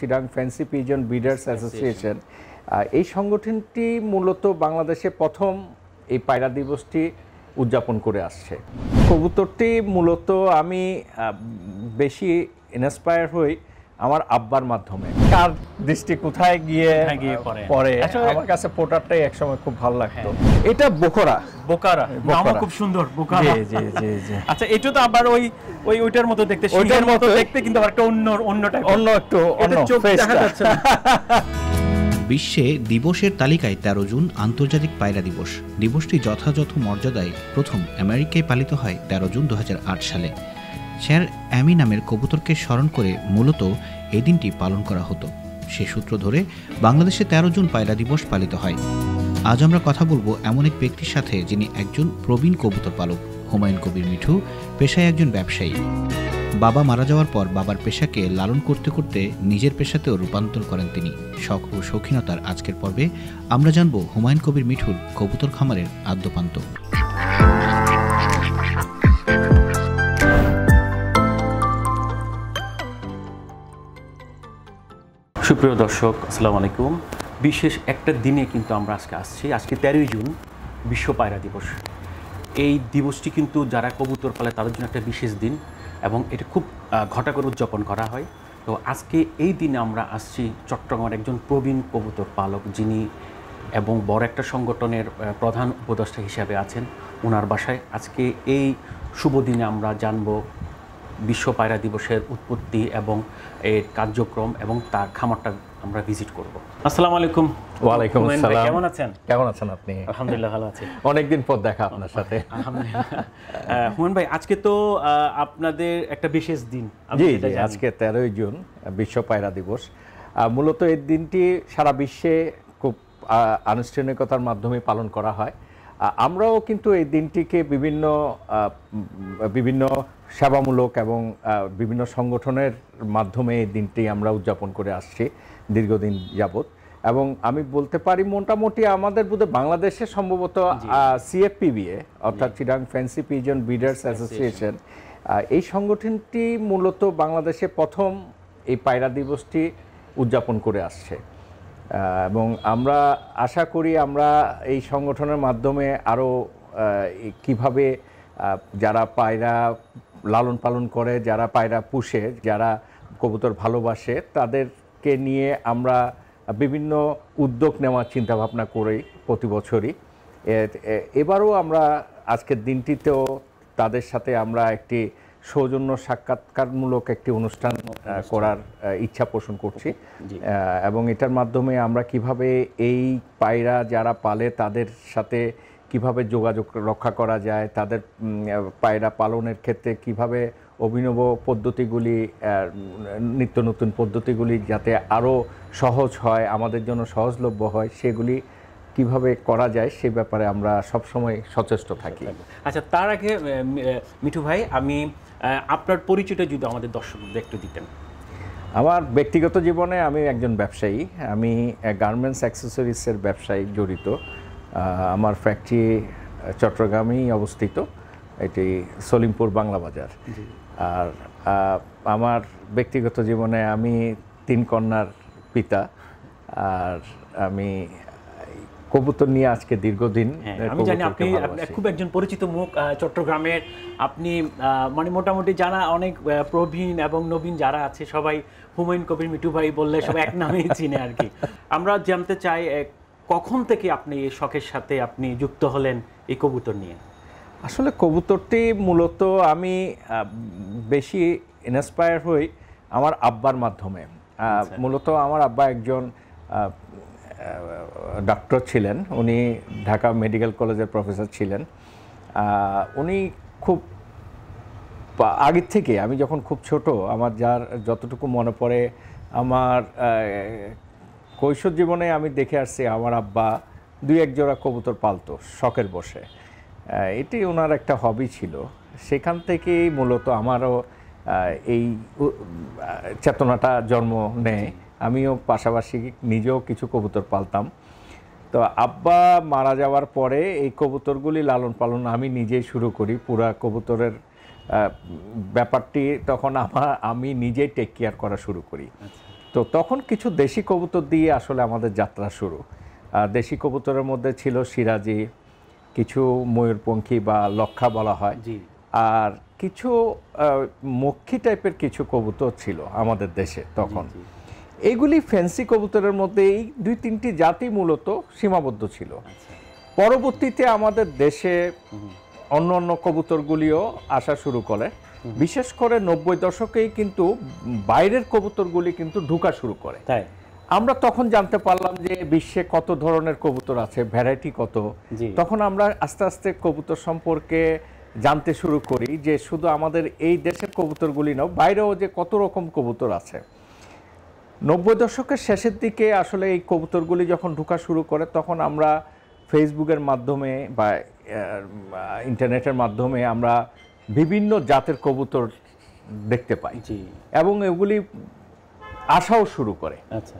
Chittagong fancy pigeon breeders association, এই সংগঠনটি মূলত বাংলাদেশে প্রথম এই পায়রা দিবসটি উদযাপন করে আসছে। কবুতরটি মূলত আমি বেশি ইন্সপায়ার হই আমার আব্বার মাধ্যমে। কার দৃষ্টি কোথায় গিয়ে পড়ে, আমার কাছে পোটারটাই একসময় খুব ভালো লাগতো। এটা বোকারা নামও খুব সুন্দর, বোকারা। জি জি জি। আচ্ছা, এটা তো আবার ওইটার মতো দেখতে, ওইটার মতো দেখতে, কিন্তু আবার একটা অন্য টাইপ, অন্য চোখ দেখা যাচ্ছে না। বিশ্বে দিবসের তালিকায় 13 জুন আন্তর্জাতিক পায়রা দিবস। দিবসটি যথাযথ মর্যাদায় প্রথম আমেরিকায় পালিত হয় 13 জুন 2008 সালে। স্যার অ্যামি নামের কবুতরকে স্মরণ করে মূলত এই দিনটি পালন করা হতো। সে সূত্র ধরে বাংলাদেশে 13 জুন পায়রা দিবস পালিত হয়। আজ আমরা কথা বলবো এমন এক ব্যক্তির সাথে যিনি একজন প্রবীণ কবুতর পালক। হুমায়ুন কবির মিঠু পেশায় একজন ব্যবসায়ী। বাবা মারা যাওয়ার পর বাবার পেশাকে লালন করতে করতে নিজের পেশাতেও রূপান্তর করেন তিনি। শখ ও শৌখিনতার আজকের পর্বে আমরা জানব হুমায়ুন কবির মিঠুর কবুতর খামারের আদ্যপান্ত। সুপ্রিয় দর্শক, আসসালামু আলাইকুম। বিশেষ একটা দিনে কিন্তু আমরা আসছি। আজকে 13ই জুন, বিশ্ব পায়রা দিবস। এই দিবসটি কিন্তু যারা কবুতর পালে তাদের জন্য একটা বিশেষ দিন এবং এটা খুব ঘটা করে উদযাপন করা হয়। তো আজকে এই দিনে আমরা আসছি চট্টগ্রামের একজন প্রবীণ কবুতর পালক, যিনি এবং বড় একটা সংগঠনের প্রধান উপদেষ্টা হিসাবে আছেন। ওনার বাসায় আজকে এই শুভ দিনে আমরা জানব বিশ্ব পায়রা দিবসের উৎপত্তি এবং এর কার্যক্রম এবং তার খামারটা আমরা ভিজিট করব। আসসালামু আলাইকুম। ওয়ালাইকুম আসসালাম। কেমন আছেন? কেমন আছেন আপনি? আলহামদুলিল্লাহ ভালো আছি। অনেকদিন পর দেখা আপনার সাথে। আলহামদুলিল্লাহ। হুমায়ুন ভাই, আজকে তো আপনাদের একটা বিশেষ দিন। জি জি, আজকে 13ই জুন বিশ্ব পায়রা দিবস। মূলত এই দিনটি সারা বিশ্বে খুব আনুষ্ঠানিকতার মাধ্যমে পালন করা হয়। আমরাও কিন্তু এই দিনটিকে বিভিন্ন সেবামূলক এবং বিভিন্ন সংগঠনের মাধ্যমে এই দিনটি আমরা উদযাপন করে আসছি দীর্ঘদিন যাবৎ। এবং আমি বলতে পারি মোটামুটি আমাদের বোধহয় বাংলাদেশে সম্ভবত সিএফপিবিএ অর্থাৎ Chittagong fancy pigeon breeders association, এই সংগঠনটি মূলত বাংলাদেশে প্রথম এই পায়রা দিবসটি উদযাপন করে আসছে। এবং আমরা আশা করি আমরা এই সংগঠনের মাধ্যমে আরও কিভাবে যারা পায়রা লালন পালন করে, যারা পায়রা পুষে, যারা কবুতর ভালোবাসে, তাদেরকে নিয়ে আমরা বিভিন্ন উদ্যোগ নেওয়ার চিন্তাভাবনা করি প্রতি বছরই। এবারও আমরা আজকের দিনটিতেও তাদের সাথে আমরা একটি সৌজন্য সাক্ষাৎকারমূলক একটি অনুষ্ঠান করার ইচ্ছা পোষণ করছি। এবং এটার মাধ্যমে আমরা কিভাবে এই পায়রা যারা পালে তাদের সাথে কিভাবে যোগাযোগ রক্ষা করা যায়, তাদের পায়রা পালনের ক্ষেত্রে কিভাবে অভিনব পদ্ধতিগুলি, নিত্য নতুন পদ্ধতিগুলি যাতে আরও সহজ হয়, আমাদের জন্য সহজলভ্য হয়, সেগুলি কিভাবে করা যায় সে ব্যাপারে আমরা সবসময় সচেষ্ট থাকি। আচ্ছা, তার আগে মিঠু ভাই, আমি আপনার পরিচয়টা যদি আমাদের দর্শকদের একটু দিতেন। আমার ব্যক্তিগত জীবনে আমি একজন ব্যবসায়ী। আমি গার্মেন্টস অ্যাক্সেসরিজের ব্যবসায় জড়িত। আমার ফ্যাক্টরি চট্টগ্রামেই অবস্থিত, এটি সলিমপুর বাংলা বাজার। আর আমার ব্যক্তিগত জীবনে আমি 3 কন্যার পিতা। আর আমি কবুতর নিয়ে আজকে দীর্ঘদিন। আমি জানি আপনি খুব একজন পরিচিত মুখ চট্টগ্রামের। আপনি মানে মোটামুটি জানা অনেক প্রবীণ এবং নবীন যারা আছে সবাই হুমায়ুন কবির মিঠু ভাই বললে সবাই এক নামেই চিনে আর কি। আমরা জানতে চাই কখন থেকে আপনি এই শখের সাথে আপনি যুক্ত হলেন এই কবুতর নিয়ে? আসলে কবুতরটি মূলত আমি বেশি ইন্সপায়ার হই আমার আব্বার মাধ্যমে। মূলত আমার আব্বা একজন ডাক্তার ছিলেন, উনি ঢাকা মেডিকেল কলেজের প্রফেসর ছিলেন। উনি খুব আগের থেকে, আমি যখন খুব ছোট, আমার যতটুকু মনে পড়ে, আমার কৈশোর জীবনে আমি দেখে আসছি আমার আব্বা 2-1 জোড়া কবুতর পালতো শখের বসে। এটি ওনার একটা হবি ছিল। সেখান থেকেই মূলত আমারও এই চেতনাটা জন্ম নেয়। আমিও পাশাপাশি নিজেও কিছু কবুতর পালতাম। তো আব্বা মারা যাওয়ার পরে এই কবুতরগুলি লালন পালন আমি নিজেই শুরু করি। পুরা কবুতরের ব্যাপারটি তখন আমি নিজেই টেক কেয়ার করা শুরু করি। তো তখন কিছু দেশি কবুতর দিয়ে আসলে আমাদের যাত্রা শুরু। দেশি কবুতরের মধ্যে ছিল সিরাজি, কিছু ময়ূরপঙ্খী বা লক্ষা বলা হয়, জি আর কিছু মক্ষী টাইপের কিছু কবুতর ছিল আমাদের দেশে তখন। জি। এইগুলি ফ্যান্সি কবুতরের মধ্যে এই 2-3টি জাতি মূলত সীমাবদ্ধ ছিল। আচ্ছা পরবর্তীতে আমাদের দেশে অন্য অন্য কবুতরগুলিও আসা শুরু করে, বিশেষ করে 90 দশকেই কিন্তু বাইরের কবুতরগুলি কিন্তু ঢোকা শুরু করে। তাই আমরা তখন জানতে পারলাম যে বিশ্বে কত ধরনের কবুতর আছে, ভ্যারাইটি কত। জি। তখন আমরা আস্তে আস্তে কবুতর সম্পর্কে জানতে শুরু করি যে শুধু আমাদের এই দেশের কবুতরগুলি নাও, বাইরেও যে কত রকম কবুতর আছে। 90 দশকের শেষের দিকে আসলে এই কবুতরগুলি যখন ঢোকা শুরু করে, তখন আমরা ফেসবুকের মাধ্যমে বা ইন্টারনেটের মাধ্যমে আমরা বিভিন্ন জাতের কবুতর দেখতে পাই, জি এবং এগুলি আসাও শুরু করে। আচ্ছা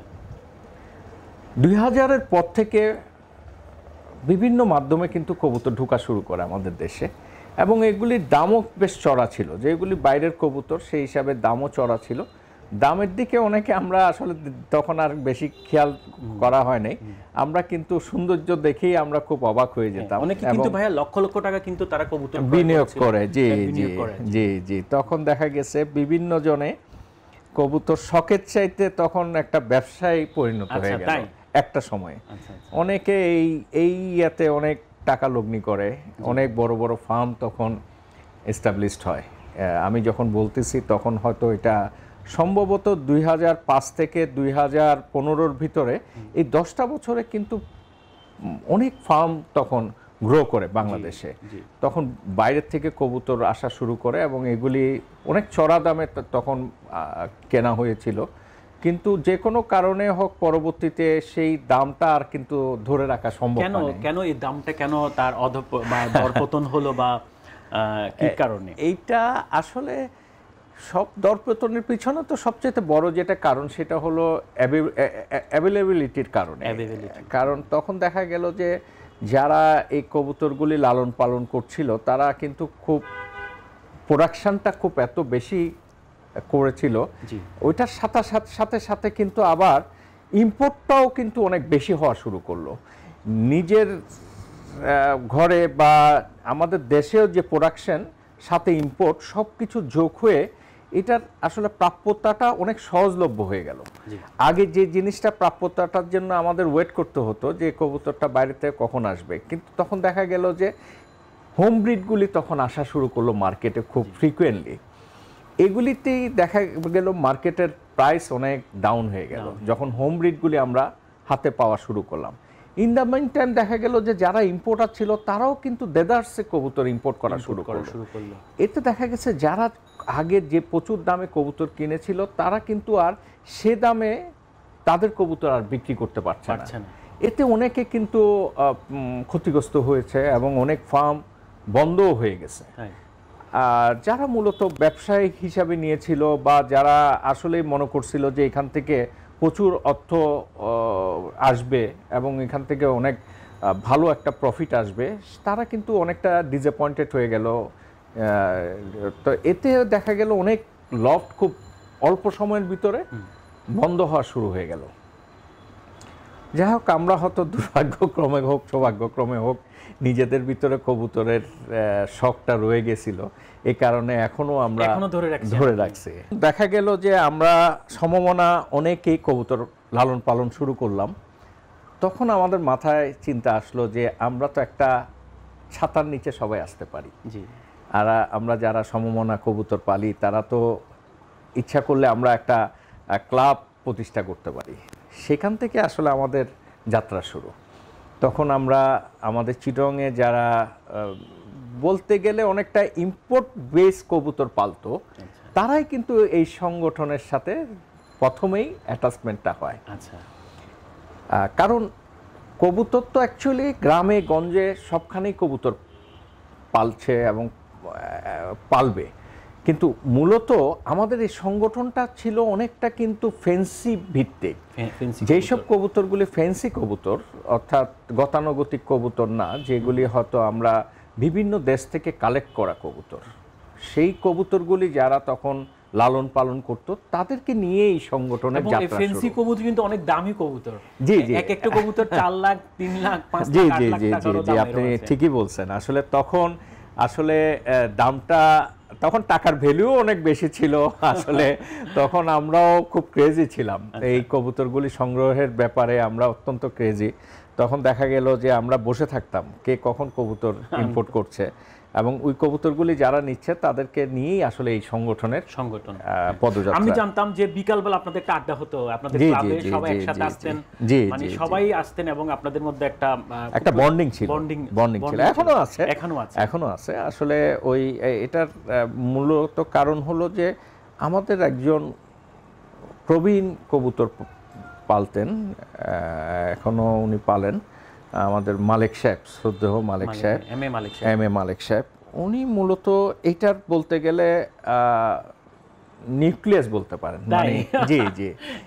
2000-এর পর থেকে বিভিন্ন মাধ্যমে কিন্তু কবুতর ঢোকা শুরু করে আমাদের দেশে, এবং এগুলির দামও বেশ চড়া ছিল। যেগুলি বাইরের কবুতর সেই হিসাবে দামও চড়া ছিল। দামের দিকে অনেকে আমরা আসলে তখন আর বেশি খেয়াল করা হয় নাই, আমরা কিন্তু সৌন্দর্য দেখেই আমরা খুব অবাক হয়ে যেতাম। অনেকে কিন্তু ভাইয়া লক্ষ লক্ষ টাকা কিন্তু তারা কবুতর ক্রয় বিনিয়োগ করেছিল। করে। জি হ্যাঁ, জি বিনিয়োগ করে। জি জি তখন দেখা গেছে বিভিন্ন জনে কবুতর শখের চাইতে তখন একটা ব্যবসায় পরিণত আচ্ছা, হয়ে গেল তাই? একটা সময়ে। আচ্ছা আচ্ছা অনেকে এই ইয়াতে অনেক টাকা লগ্নি করে, অনেক বড় বড় ফার্ম তখন এস্টাবলিশড হয়। আমি যখন বলতেছি তখন হয়তো এটা সম্ভবত 2005 থেকে 2015-র ভিতরে, এই 10টা বছরে কিন্তু অনেক ফার্ম তখন গ্রো করে বাংলাদেশে। জি। তখন বাইরের থেকে কবুতর আসা শুরু করে, এবং এগুলি অনেক চড়া দামে তখন কেনা হয়েছিল। কিন্তু যে কোনো কারণে হোক পরবর্তীতে সেই দামটা আর কিন্তু ধরে রাখা সম্ভব কেন হয়নি। কেন এই দামটা কেন তার বা দরপতন হলো বা কি কারণে? এইটা আসলে সব দরপতনের পিছনে তো সবচেয়ে বড় যেটা কারণ সেটা হলো অ্যাভেলেবিলিটির কারণে। Availability। কারণ তখন দেখা গেল যে যারা এই কবুতরগুলি লালন পালন করছিল তারা কিন্তু খুব প্রোডাকশনটা খুব এত বেশি করেছিল, জি ওইটার সাথে সাথে কিন্তু আবার ইম্পোর্টটাও কিন্তু অনেক বেশি হওয়া শুরু করলো। নিজের ঘরে বা আমাদের দেশেও যে প্রোডাকশন সাথে ইম্পোর্ট সব কিছু যোগ হয়ে এটার আসলে প্রাপ্যতাটা অনেক সহজলভ্য হয়ে গেল। জি। আগে যে জিনিসটা প্রাপ্যতাটার জন্য আমাদের ওয়েট করতে হতো যে কবুতরটা বাইরে থেকে কখন আসবে, কিন্তু তখন দেখা গেল যে হোম ব্রিডগুলি তখন আসা শুরু করলো মার্কেটে খুব ফ্রিকুয়েন্টলি। এগুলিতেই দেখা গেল মার্কেটের প্রাইস অনেক ডাউন হয়ে গেল যখন হোম ব্রিডগুলি আমরা হাতে পাওয়া শুরু করলাম। ইন দ্য মেইন টাইম দেখা গেল যে যারা ইম্পোর্টার ছিল তারাও কিন্তু দেদারসে কবুতর ইম্পোর্ট করা শুরু করলো। এতে দেখা গেছে যারা আগে যে প্রচুর দামে কবুতর কিনেছিল তারা কিন্তু আর সে দামে তাদের কবুতর আর বিক্রি করতে পারছে না। এতে অনেকে কিন্তু ক্ষতিগ্রস্ত হয়েছে এবং অনেক ফার্ম বন্ধও হয়ে গেছে। আর যারা মূলত ব্যবসায়িক হিসাবে নিয়েছিল বা যারা আসলে মনে করছিল যে এখান থেকে প্রচুর অর্থ আসবে এবং এখান থেকে অনেক ভালো একটা প্রফিট আসবে, তারা কিন্তু অনেকটা ডিসঅ্যাপয়েন্টেড হয়ে গেল। তো এতে দেখা গেল অনেক লফট খুব অল্প সময়ের ভিতরে বন্ধ হওয়া শুরু হয়ে গেল। যাই হোক, আমরা হয়তো দুর্ভাগ্যক্রমে হোক সৌভাগ্যক্রমে হোক নিজেদের ভিতরে কবুতরের শখটা রয়ে গেছিল, এই কারণে এখনো আমরা ধরে রাখছি। দেখা গেল যে আমরা সমমনা অনেকেই কবুতর লালন পালন শুরু করলাম। তখন আমাদের মাথায় চিন্তা আসলো যে আমরা তো একটা ছাতার নিচে সবাই আসতে পারি। আর আমরা যারা সমমনা কবুতর পালি তারা তো ইচ্ছা করলে আমরা একটা ক্লাব প্রতিষ্ঠা করতে পারি। সেখান থেকে আসলে আমাদের যাত্রা শুরু। তখন আমরা আমাদের চিটংয়ে যারা বলতে গেলে অনেকটা ইম্পোর্ট বেস কবুতর পালতো, তারাই কিন্তু এই সংগঠনের সাথে প্রথমেই অ্যাটাচমেন্টটা হয়। কারণ কবুতর তো অ্যাকচুয়ালি গ্রামে গঞ্জে সবখানেই কবুতর পালছে এবং পালবে, কিন্তু মূলত আমাদের এই সংগঠনটা ছিল অনেকটা কিন্তু ফেন্সি ভিত্তিক। যেসব কবুতরগুলি ফেন্সি কবুতর, অর্থাৎ গতানুগতিক কবুতর না, যেগুলি হয়তো আমরা বিভিন্ন দেশ থেকে কালেক্ট করা কবুতর, সেই কবুতরগুলি যারা তখন লালন পালন করত, তাদেরকে নিয়ে এই সংগঠনের এবং যাত্রা ফেন্সি শুরু। কবুতর কিন্তু অনেক দামি কবুতর। জি, জি। এক একটা কবুতর 4 লাখ, 3 লাখ, 5 জি লাখ, 8 জি লাখ জি জি টাকারও জি, দামেরও আপনি আছে। ঠিকই বলছেন। আসলে তখন আসলে দামটা, তখন টাকার ভ্যালু অনেক বেশি ছিল আসলে। তখন আমরাও খুব ক্রেজি ছিলাম এই কবুতরগুলি সংগ্রহের ব্যাপারে, আমরা অত্যন্ত ক্রেজি। তখন দেখা গেল যে আমরা বসে থাকতাম কে কখন কবুতর ইম্পোর্ট করছে, এবং ওই কবুতরগুলি যারা নিচ্ছে তাদেরকে নিয়েই আসলে এই সংগঠনের সংগঠন। পদযাত্রা। আমি জানতাম যে বিকালবেলা আপনাদের একটা আড্ডা হতো, আপনাদের জি, জি, ক্লাবে জি, সবাই জি, একসাথে জি, আসতেন, জি, মানে জি, সবাই আসতেন এবং আপনাদের মধ্যে একটা বন্ডিং ছিল, বন্ডিং ছিল, এখনো আছে, এখনো আছে। আসলে ওই এটার মূলত কারণ হলো যে আমাদের একজন প্রবীণ কবুতর পালতেন, এখনো উনি পালেন, আমাদের মালিক সাহেব, শ্রদ্ধেয় মালিক সাহেব, এম এ মালিক সাহেব। উনি মূলত এইটার বলতে গেলে নিউক্লিয়াস বলতে পারেন, মানে জি জি,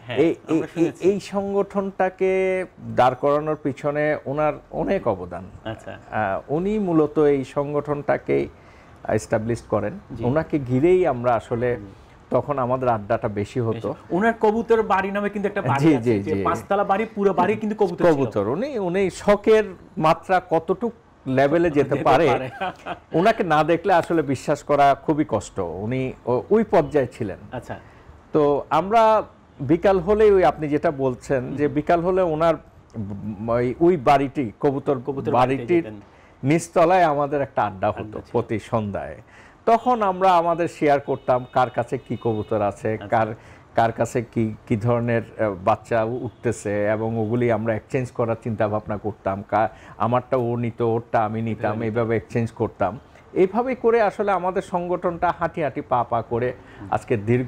এই সংগঠনটাকে দাঁড় করানোর পিছনে ওনার অনেক অবদান। উনি মূলত এই সংগঠনটাকে এস্টাবলিশ করেন, ওনাকে ঘিরেই আমরা আসলে তখন আমাদের আড্ডাটা বেশি হতো। ওনার কবুতর বাড়ি নামে কিন্তু একটা বাড়ি আছে, যে 5 তলা বাড়ি, পুরো বাড়ি কিন্তু কবুতর। উনি শখের মাত্রা কতটুক লেভেলে যেতে পারে ওনাকে না দেখলে আসলে বিশ্বাস করা খুবই কষ্ট। উনি ওই পর্যায়ে ছিলেন। আচ্ছা, তো আমরা বিকাল হলে, ওই আপনি যেটা বলছেন যে বিকাল হলে ওনার ওই বাড়িটি, কবুতর বাড়িটির নিচতলায় আমাদের একটা আড্ডা হতো প্রতি সন্ধ্যায়। তখন আমরা আমাদের শেয়ার করতাম কার কাছে কি কবুতর আছে, কার কাছে কি ধরনের বাচ্চা উঠতেছে, এবং ওগুলি আমরা এক্সচেঞ্জ করার চিন্তা ভাবনা করতাম। আমারটা ও নিত, ওরটা আমি নিতাম, এইভাবে এক্সচেঞ্জ করতাম। এইভাবে করে আসলে আমাদের সংগঠনটা হাঁটি হাঁটি পা পা করে আজকে দীর্ঘ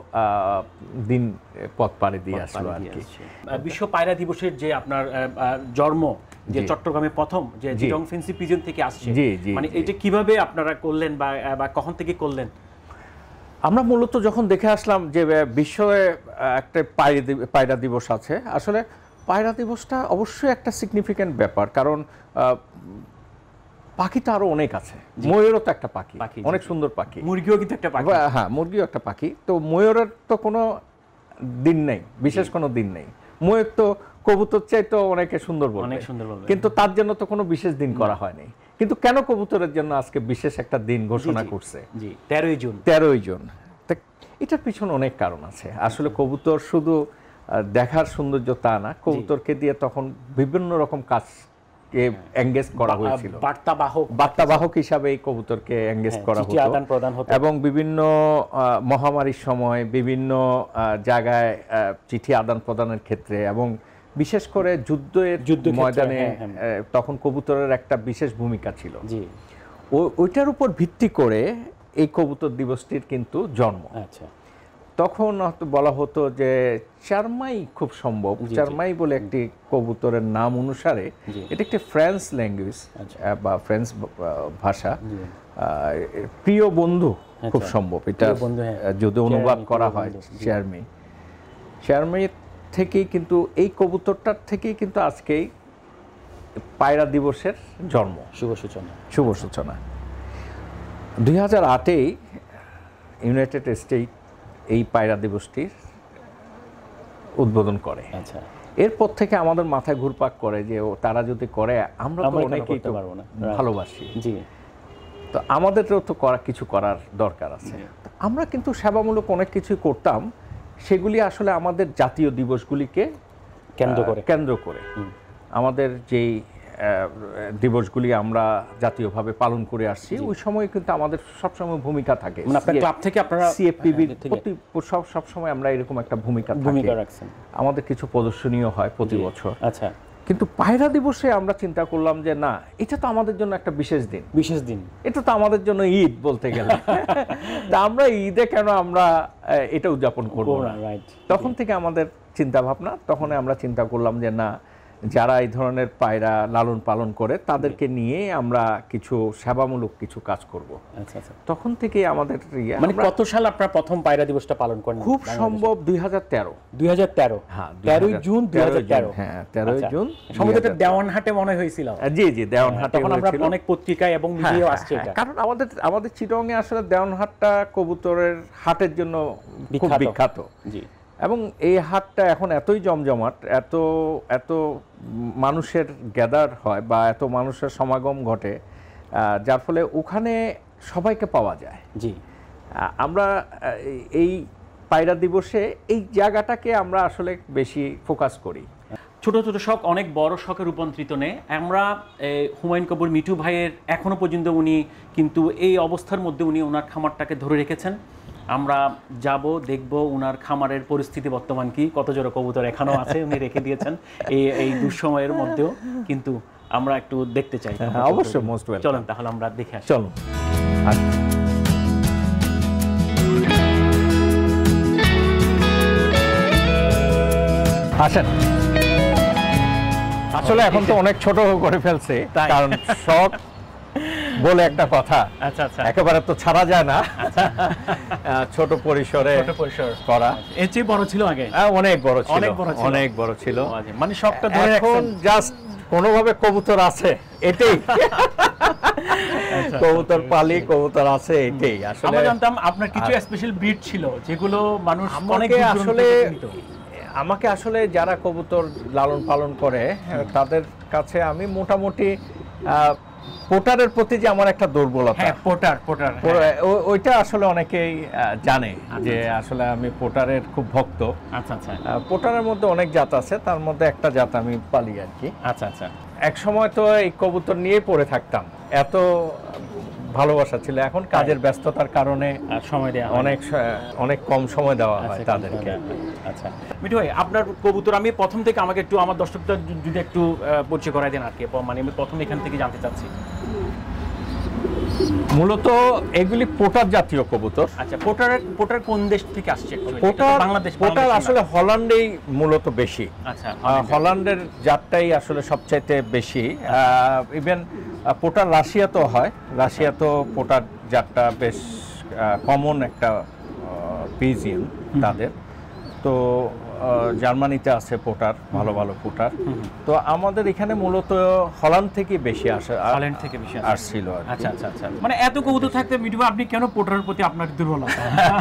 দিন পথ পাড়ি দিয়ে আসলো আর কি। বিশ্ব পায়রা দিবসের যে আপনার জন্ম, যে চট্টগ্রামে প্রথম যে জিটং ফেন্সি পিজন থেকে আসছে, মানে এটা কিভাবে আপনারা করলেন বা কখন থেকে করলেন? আমরা মূলত যখন দেখে আসলাম যে বিশ্বে একটা পায়রা দিবস আছে, আসলে পায়রা দিবসটা অবশ্যই একটা সিগনিফিক্যান্ট ব্যাপার, কারণ পাখি তো আরো অনেক আছে। ময়ূরও তো একটা পাখি, অনেক সুন্দর পাখি। মুরগিও কিন্তু একটা পাখি। হ্যাঁ, মুরগিও একটা পাখি। তো ময়ূরের তো কোনো দিন নেই, বিশেষ কোনো দিন নেই। ময়ূর তো কবুতর চাইতো অনেকে সুন্দর বলবে, কিন্তু তার জন্য তো কোনো বিশেষ দিন করা হয়নি। কিন্তু কেন কবুতরের জন্য আজকে বিশেষ একটা দিন ঘোষণা করছে? 13ই জুন। এটার পিছনে অনেক কারণ আছে। আসলে কবুতর শুধু দেখার সৌন্দর্য তা না, কবুতরকে দিয়ে তখন বিভিন্ন রকম কাজকে এঙ্গেজ করা হয়েছিল। বার্তাবাহক হিসাবে এই কবুতরকে এঙ্গেজ করা হতো, এবং বিভিন্ন মহামারীর সময় বিভিন্ন জায়গায় চিঠি আদান প্রদানের ক্ষেত্রে, এবং বিশেষ করে যুদ্ধের ময়দানে তখন কবুতরের একটা বিশেষ ভূমিকা ছিল। ওইটার উপর ভিত্তি করে এই কবুতর দিবসটির কিন্তু জন্ম। তখন বলা হতো যে চারমাই, খুব সম্ভব চারমাই বলে একটি কবুতরের নাম অনুসারে, এটা একটি ফ্রেঞ্চ ল্যাঙ্গুয়েজ বা ফ্রেঞ্চ ভাষা, প্রিয় বন্ধু খুব সম্ভব এটা যদি অনুবাদ করা হয়, চারমাই থেকেই কিন্তু এই কবুতরটার থেকেই কিন্তু আজকেই পায়রা দিবসের জন্ম, শুভ সূচনা। 2008-এ ইউনাইটেড স্টেট এই পায়রা দিবসটির উদ্বোধন করে। এরপর থেকে আমাদের মাথায় ঘুরপাক করে যে তারা যদি করে, আমরা তো অনেকেই তো ভালোবাসি, তো আমাদেরও তো কিছু করার দরকার আছে। আমরা কিন্তু সেবামূলক অনেক কিছুই করতাম, সেগুলি আসলে আমাদের জাতীয় দিবসগুলিকে কেন্দ্র করে আমাদের যেই দিবসগুলি আমরা জাতীয়ভাবে পালন করে আসছি, ওই সময় কিন্তু আমাদের সবসময় ভূমিকা থাকে। ক্লাব থেকে আপনারা সিএফপিবির সবসময় আমরা এরকম একটা ভূমিকা রাখছি, আমাদের কিছু প্রদর্শনীয় হয় প্রতি বছর। কিন্তু পায়রা দিবসে আমরা চিন্তা করলাম যে না, এটা তো আমাদের জন্য একটা বিশেষ দিন, এটা তো আমাদের জন্য ঈদ বলতে গেলে। তা আমরা ঈদে কেন আমরা এটা উদযাপন করব না? তখন থেকে আমাদের চিন্তা ভাবনা, তখন আমরা চিন্তা করলাম যে না, যারা এই ধরনের পায়রা লালন পালন করে তাদেরকে নিয়ে আমরা কিছু সেবামূলক কিছু কাজ করব। আচ্ছা আচ্ছা। তখন থেকে আমাদের মানে কত সাল আপনারা প্রথম পায়রা দিবসটা পালন করেন? খুব সম্ভব 2013। 2013, হ্যাঁ 13 জুন 2013। হ্যাঁ 13 জুন। সম্ভবত দেওয়ানহাটে মনে হয়েছিল। জি জি, দেওয়ানহাটে তখন আমরা হয়েছিল। অনেক পত্রিকায় এবং মিডিয়াও আসছে এটা। কারণ আমাদের চিটংয়ে আসলে দেওয়ানহাটটা কবুতরের হাটের জন্য খুব বিখ্যাত। জি। এবং এই হাটটা এখন এতই জমজমাট, এত মানুষের গ্যাদার হয় বা এত মানুষের সমাগম ঘটে, যার ফলে ওখানে সবাইকে পাওয়া যায়। জি। আমরা এই পায়রা দিবসে এই জায়গাটাকে আমরা আসলে বেশি ফোকাস করি। ছোট ছোট শখ অনেক বড় শখে রূপান্তরিত নেই। আমরা হুমায়ুন কবির মিঠু ভাইয়ের এখনো পর্যন্ত উনি কিন্তু এই অবস্থার মধ্যে উনি ওনার খামারটাকে ধরে রেখেছেন। আমরা যাব, দেখব ওনার খামারের পরিস্থিতি বর্তমান কি, কত জোড়া কবুতর এখনো আছে উনি রেখে দিয়েছেন এই দুঃসময়ের মধ্যেও, কিন্তু আমরা একটু দেখতে চাই। অবশ্যই, মোস্ট ওয়েলকাম। চলেন তাহলে আমরা দেখে আসি। চলুন। আসেন। আসলে এখন তো অনেক ছোট করে ফেলছে, কারণ শখ বলে একটা কথা আচ্ছা আচ্ছা একেবারে তো ছাড়া যায় না। ছোট পরিসরে করা। এর চেয়ে বড় ছিল আগে? অনেক বড় ছিল, অনেক বড় ছিল। মানে শখটা ধরে এখন জাস্ট কোনোভাবে কবুতর আছে এটাই। কবুতর পালি, কবুতর আছে এটাই। আসলে আমরা জানতাম আপনার কিছু স্পেশাল ব্রিড ছিল যেগুলো মানুষ অনেক আসলে আমাকে আসলে যারা কবুতর লালন পালন করে তাদের কাছে আমি মোটামুটি পোটারের প্রতি যে আমার একটা দুর্বলতা, পোটার ওইটা আসলে অনেকেই জানে যে আসলে আমি পোটারের খুব ভক্ত। আচ্ছা আচ্ছা। পোটারের মধ্যে অনেক জাত আছে, তার মধ্যে একটা জাত আমি পালি আর কি। আচ্ছা আচ্ছা। এক সময় তো এই কবুতর নিয়ে পড়ে থাকতাম, এত ভালোবাসা ছিল। এখন কাজের ব্যস্ততার কারণে সময় দেওয়া অনেক কম সময় দেওয়া হয় তাদেরকে। আচ্ছা মিঠু ভাই, আপনার কবুতর আমি প্রথম থেকে আমাকে একটু আমার দর্শকদের যদি একটু পরিচয় করাই দেন আর কি, মানে আমি প্রথম এখান থেকে জানতে চাচ্ছি। মূলত এগুলি পোটার জাতীয় কবুতর। আচ্ছা, পোটার কোন দেশ থেকে আসছে? বাংলাদেশ। পোটার আসলে হল্যান্ডেই মূলত বেশি। আচ্ছা, হল্যান্ডের জাতটাই আসলে সবচাইতে বেশি। ইভেন পোটার রাশিয়াতেও হয়, রাশিয়াতেও পোটার জাতটা বেশ কমন একটা পিজিয়ন তাদের। তো জার্মানিতে আছে পোটার, ভালো ভালো পোটার। তো আমাদের এখানে মূলত হল্যান্ড থেকে বেশি আসে, হল্যান্ড থেকে বেশি আসছিল। আচ্ছা আচ্ছা আচ্ছা। মানে এত কবুতর থাকতে মিঠু ভাই আপনি কেন পোটারের প্রতি আপনার দুর্বলতা?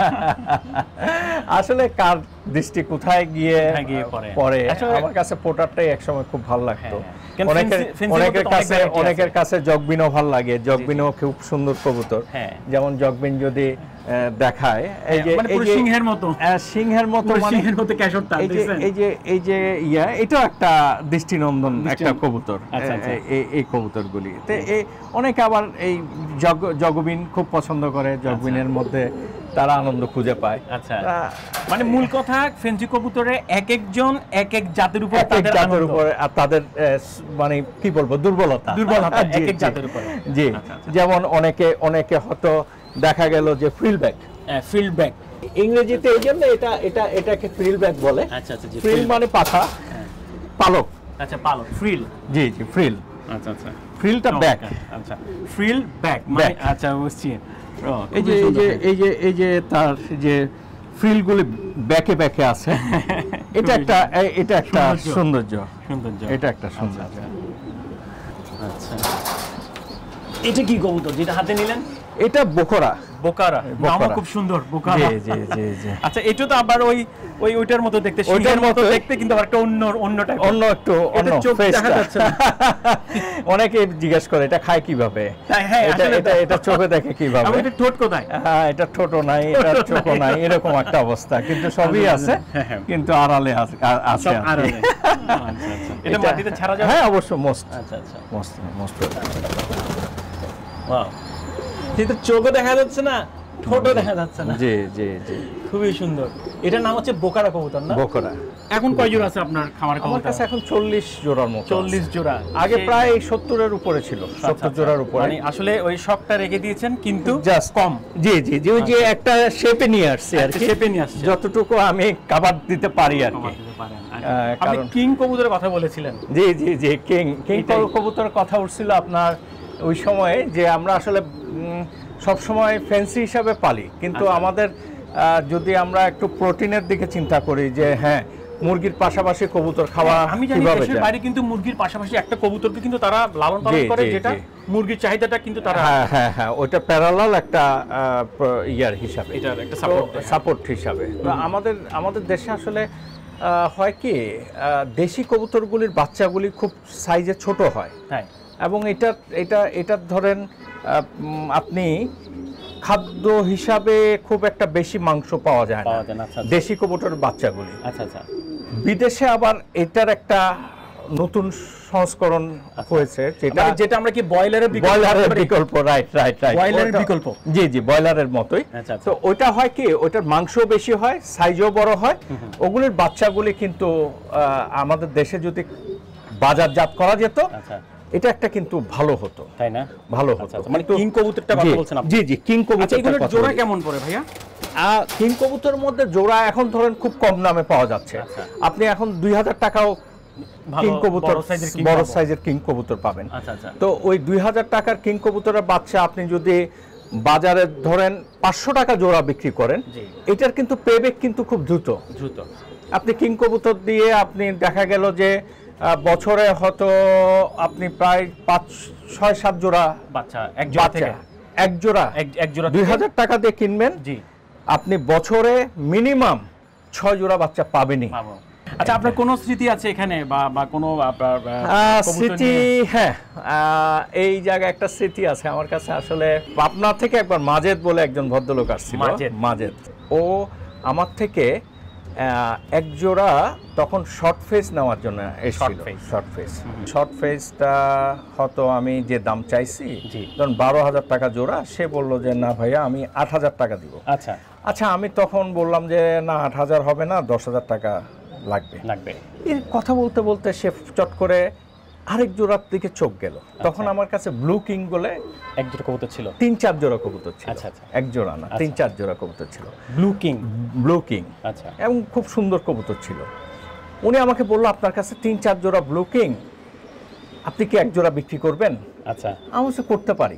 আসলে কার দৃষ্টি কোথায় গিয়ে পড়ে। আসলে আমার কাছে পোটারটাই একসময় খুব ভালো লাগতো। অনেকের কাছে জগবিনও ভালো লাগে, জগবিনও খুব সুন্দর কবুতর। যেমন জগবিন যদি দেখায় এই যে সিংহের মতো, সিংহের মতো, সিংহের মতো ক্যাশরটা, এই যে এটা একটা দৃষ্টিনন্দন একটা কবুতর। এই কবুতরগুলি অনেকে আবার এই জগবিন খুব পছন্দ করে, জগবিনের মধ্যে তারা আনন্দ খুঁজে পায়। আচ্ছা, মানে মূল কথা ফেন্সি কবুতরে এক একজন এক এক জাতের উপর আর তাদের মানে কি বলবো দুর্বলতা এক এক জাতের উপর। জি, যেমন অনেকে হয়তো দেখা গেল যে ফ্রিলব্যাক, ইংরেজিতে এই জন্য এটাকে ফ্রিলব্যাক বলে। আচ্ছা আচ্ছা। ফ্রিল মানে পাখা, পালক। আচ্ছা, পালক, ফ্রিল। জি জি, ফ্রিল। আচ্ছা আচ্ছা। ফ্রিলটা ব্যাক। আচ্ছা, ফ্রিল ব্যাক মানে আচ্ছা বুঝছি। এই যে তার যে ফ্রিলগুলি ব্যাকে ব্যাকে আছে, এটা একটা সৌন্দর্য। এটা একটা সৌন্দর্য। আচ্ছা, এটা কি কবুতর যেটা হাতে নিলেন? এটা বোকারা। নামও খুব সুন্দর, বোকারা। জি জি জি। আচ্ছা, এটা তো আবার ওইটার মতো দেখতে, ওইটার মতো দেখতে, কিন্তু আবার একটা অন্য টাইপ, অন্য চোখ দেখা যাচ্ছে না। অনেকে জিজ্ঞেস করে এটা খায় কিভাবে, এটা চোখে দেখে কিভাবে, এটা ঠোঁট কোথায়? হ্যাঁ, এটা ঠোঁটও নাই, এটা চোখও নাই, এরকম একটা অবস্থা। কিন্তু সবই আছে, কিন্তু আড়ালে আছে। আচ্ছা আচ্ছা। এটা মাটিতে ছাড়া যাবে? হ্যাঁ অবশ্যই, মোস্ট। আচ্ছা আচ্ছা, মোস্ট। ওয়াও, যেটা চোখও দেখা যাচ্ছে না, ঠোঁটও দেখা যাচ্ছে না। জি জি জি, খুবই সুন্দর। এটার নাম হচ্ছে বোকারা কবুতর না? বকরা। এখন কয় জোড়া আছে আপনার খামারে আমার কবুতর? কাছে এখন 40 জোড়ার মতো আছে। 40 জোড়া। আগে সে- প্রায় 70-এর উপরে ছিল, আচ্ছা, 70 জোড়ার উপরে। মানে আসলে ওই শখটা রেখে দিয়েছেন কিন্তু জাস্ট কম। জি জি জি, ওই যে একটা শেপে নিয়ে আসছে আর কি, শেপে নিয়ে আসছে। যতটুকু আমি কাভার দিতে পারি আর কি। কমাতে পারেন। আপনি কারণ কিং কবুতরের কথা বলেছিলেন। জি জি জি, কিং এটাই। কবুতরের কথা উঠছিল আপনার ওই সময়ে, যে আমরা আসলে সব সময় ফ্যান্সি হিসাবে পালি, কিন্তু আচ্ছা। আমাদের যদি আমরা একটু প্রোটিনের দিকে চিন্তা করি, যে হ্যাঁ মুরগির পাশাপাশি কবুতর খাওয়া আমি জানি কিভাবে দেশের যায়। বাইরে কিন্তু মুরগির পাশাপাশি একটা কবুতরকে কিন্তু তারা লালন পালন জি, করে, জি, যেটা জি। মুরগির চাহিদাটা কিন্তু তারা হ্যাঁ হ্যাঁ হ্যাঁ, ওইটা প্যারালাল একটা ইয়ার হিসাবে, এটার একটা support দেয়। সাপোর্ট হিসাবে। তো আমাদের দেশে আসলে হয় কি, দেশি কবুতরগুলির বাচ্চাগুলি খুব সাইজে ছোট হয়, হ্যাঁ এবং এটা ধরেন আপনি খাদ্য হিসাবে খুব একটা বেশি মাংস পাওয়া যায় না পাওয়া যায় না। আচ্ছা আচ্ছা। দেশি কবুতরের বাচ্চাগুলি। আচ্ছা আচ্ছা। বিদেশে আবার এটার একটা নতুন সংস্করণ হয়েছে, যেটা মানে যেটা আমরা কি ব্রয়লারের ব্রয়লারের বিকল্প, রাইট রাইট রাইট, ব্রয়লারের বিকল্প। জি জি, ব্রয়লারের মতোই। আচ্ছা, আচ্ছা। তো ওইটা হয় কি, ওইটার মাংস বেশি হয়, সাইজও বড় হয়, ওগুলির বাচ্চাগুলি কিন্তু আমাদের দেশে যদি বাজারজাত করা যেত, আচ্ছা, এটা একটা কিন্তু ভালো হতো, তাই না? ভালো আচ্ছা, হতো। আচ্ছা, মানে কিন্তু- কিং কবুতরটা কথা জি, বলছেন আপনি? জি জি, কিং আচ্ছা, কবুতর। এগুলোর জোড়া কেমন পড়ে ভাইয়া? কিং কবুতরের মধ্যে জোড়া এখন ধরেন খুব কম দামে পাওয়া যাচ্ছে। আচ্ছা। আপনি এখন 2000 টাকাও ভালো কিং কবুতর, বড় সাইজের কিং বড় পাবো। সাইজের কিং কবুতর পাবেন। আচ্ছা আচ্ছা। তো ওই 2000 টাকার কিং কবুতরের বাচ্চা আপনি যদি বাজারে ধরেন 500 টাকা জোড়া বিক্রি করেন, জি। এটার কিন্তু পেব্যাক কিন্তু খুব দ্রুত। দ্রুত। আপনি কিং কবুতর দিয়ে আপনি দেখা গেল যে বছরে হয়তো আপনি প্রায় 5-6-7 জোড়া বাচ্চা এক জোড়া বাচ্চা, থেকে এক জোড়া এক জোড়া 2000 টাকা দিয়ে কিনবেন, জি আপনি বছরে মিনিমাম 6 জোড়া বাচ্চা পাবেনই। পাবো। আচ্ছা, আপনার কোনো স্মৃতি আছে এখানে বা কোনো আপনার কবুতর স্মৃতি? নিয়ে? হ্যাঁ, এই জায়গায় একটা স্মৃতি আছে আমার কাছে। আসলে পাবনা থেকে একবার মাজেদ বলে একজন ভদ্রলোক আসছিল। মাজেদ, ও আমার থেকে এক জোড়া তখন শর্ট ফেস নেওয়ার জন্য এসেছিল। শর্ট ফেসটা হয়তো আমি যে দাম চাইছি, জি। ধরুন 12,000 টাকা জোড়া, সে বলল যে না ভাইয়া আমি 8,000 টাকা দিব। আচ্ছা আচ্ছা, আমি তখন বললাম যে না 8,000 হবে না, 10,000 টাকা লাগবে। এর কথা বলতে বলতে সে চট করে আরেক জোড়ার দিকে চোখ গেল। তখন আমার কাছে ব্লু কিং বলে এক জোড়া কবুতর ছিল। 3-4 জোড়া কবুতর ছিল। আচ্ছা, আচ্ছা। এক জোড়া না, 3-4 জোড়া কবুতর ছিল, ব্লু কিং। আচ্ছা। এবং খুব সুন্দর কবুতর ছিল। উনি আমাকে বললো আপনার কাছে 3-4 জোড়া ব্লু কিং, আপনি কি এক জোড়া বিক্রি করবেন? আচ্ছা। আমি বলছি করতে পারি।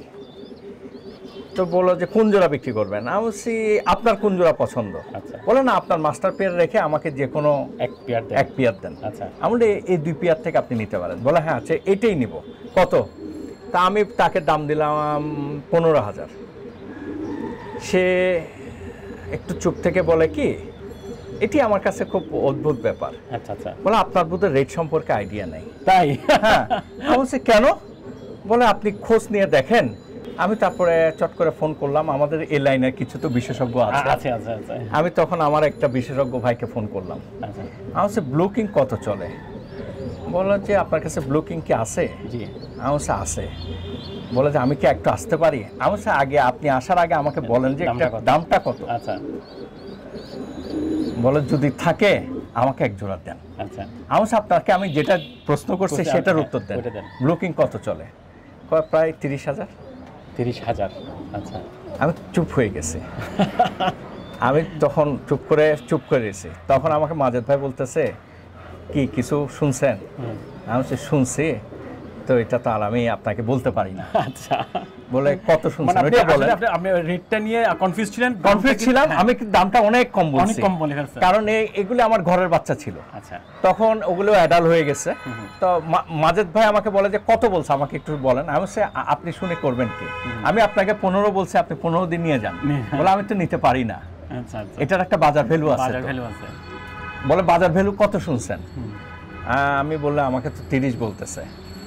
তো বললো যে কোন জোড়া বিক্রি করবেন? আমি বলছি আপনার কোন জোড়া পছন্দ? আচ্ছা। বলে না, আপনার মাস্টার পেয়ার রেখে আমাকে যে কোনো এক পেয়ার দেন। এক পেয়ার দেন। আচ্ছা। আমি বলি এই 2 পেয়ার থেকে আপনি নিতে পারেন। বলে হ্যাঁ আচ্ছা, এটাই নিব। কত? তা আমি তাকে দাম দিলাম 15,000। সে একটু চুপ থেকে বলে কি, এটি আমার কাছে খুব অদ্ভুত ব্যাপার। আচ্ছা আচ্ছা। বলে আপনার বোধহয় রেট সম্পর্কে আইডিয়া নেই। তাই? হ্যাঁ। আমি বলছি কেন? বলে আপনি খোঁজ নিয়ে দেখেন। আমি তারপরে চট করে ফোন করলাম, আমাদের এই লাইনের কিছু তো বিশেষজ্ঞ আছে। আচ্ছা আচ্ছা আচ্ছা। আমি তখন আমার একটা বিশেষজ্ঞ ভাইকে ফোন করলাম। আচ্ছা। আমি বলছি ব্লু কিং কত চলে? বললো যে আপনার কাছে ব্লু কিং কি আছে? জি। আমি বলছি আছে। বলে যে আমি কি একটু আসতে পারি? আমি বলছি আগে আপনি আসার আগে আমাকে বলেন যে দামটা কত। আচ্ছা। বলে যদি থাকে আমাকে এক জোড়া দেন। আচ্ছা। আমি বলছি আপনাকে আমি যেটা প্রশ্ন করছি সেটার উত্তর দেন। ব্লু কিং কত চলে? প্রায় 30,000। 30,000। আচ্ছা। আমি চুপ হয়ে গেছি। আমি তখন চুপ করে এসেছি। তখন আমাকে মাজেদ ভাই বলতেছে কি কিছু শুনছেন? আমি বলছি শুনছি, তো এটা তো আর আমি আপনাকে বলতে পারি না। আচ্ছা। বলে কত শুনছেন ওইটা বলেন। আপনি রেটটা নিয়ে কনফিউজ ছিলেন? কনফিউজ ছিলাম। আমি দামটা অনেক কম বলছি। অনেক কম বলে ফেলছেন। কারণ এগুলো আমার ঘরের বাচ্চা ছিল। আচ্ছা। তখন ওগুলো অ্যাডাল্ট হয়ে গেছে। তো মাজেদ ভাই আমাকে বলে যে কত বলছে আমাকে একটু বলেন। আমি বলছি আপনি শুনে করবেন কি? আমি আপনাকে 15 বলছি, আপনি 15 দিন নিয়ে যান। বলে আমি তো নিতে পারি না। আচ্ছা আচ্ছা। এটার একটা বাজার ভ্যালু আছে। বাজার ভ্যালু আছে। বলে বাজার ভ্যালু কত শুনছেন? আমি বললাম আমাকে তো 30 বলতেছে।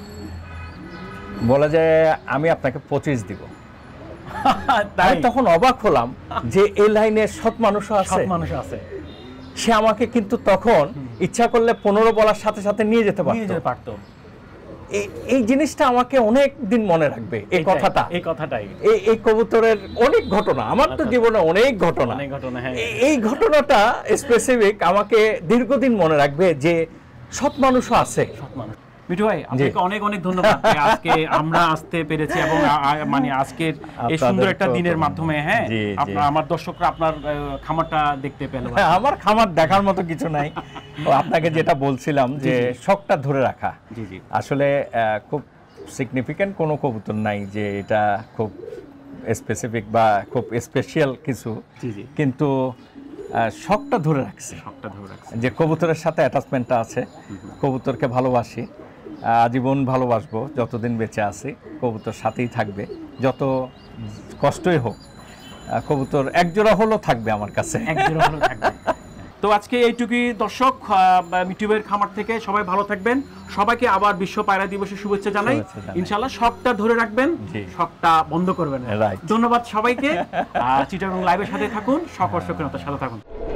বলে যে আমি আপনাকে 25 দিব। তাই তখন অবাক হলাম যে এই লাইনে সৎ মানুষও আছে। সে আমাকে কিন্তু তখন ইচ্ছা করলে 15 বলার সাথে সাথে নিয়ে যেতে পারতো। এই জিনিসটা আমাকে অনেক দিন মনে রাখবে, এই কথাটা, এই কথাটাই, এই কবুতরের অনেক ঘটনা, আমার তো জীবনে অনেক ঘটনা, হ্যাঁ। এই ঘটনাটা স্পেসিফিক আমাকে দীর্ঘদিন মনে রাখবে যে সৎ মানুষও আছে। মিঠু ভাই, আপনাকে অনেক অনেক ধন্যবাদ যে আজকে আমরা আসতে পেরেছি এবং মানে আজকের এই সুন্দর একটা দিনের মাধ্যমে, হ্যাঁ, আমার দর্শকরা আপনার খামারটা দেখতে পেল। আমার খামার দেখার মতো কিছু নাই, আপনাকে যেটা বলছিলাম যে শখটা ধরে রাখা। আসলে খুব সিগনিফিক্যান্ট কোনো কবুতর নাই যে এটা খুব স্পেসিফিক বা খুব স্পেশাল কিছু, কিন্তু শখটা ধরে রাখছে, যে কবুতরের সাথে অ্যাটাচমেন্টটা আছে, কবুতরকে ভালোবাসি, আজীবন ভালোবাসবো, যতদিন বেঁচে আছি কবুতর সাথেই থাকবে, যত কষ্টই হোক কবুতর একজোড়া হলেও থাকবে আমার কাছে, একজোড়া হলেও থাকবে। তো আজকে এইটুকুই দর্শক, মিঠুবের খামার থেকে সবাই ভালো থাকবেন, সবাইকে আবার বিশ্ব পায়রা দিবসের শুভেচ্ছা জানাই। ইনশাআল্লাহ শখটা ধরে রাখবেন, শখটা বন্ধ করবেন না। ধন্যবাদ সবাইকে, চিটাগং লাইভের সাথে থাকুন, সকল সক্রিয়তার সাথে থাকুন।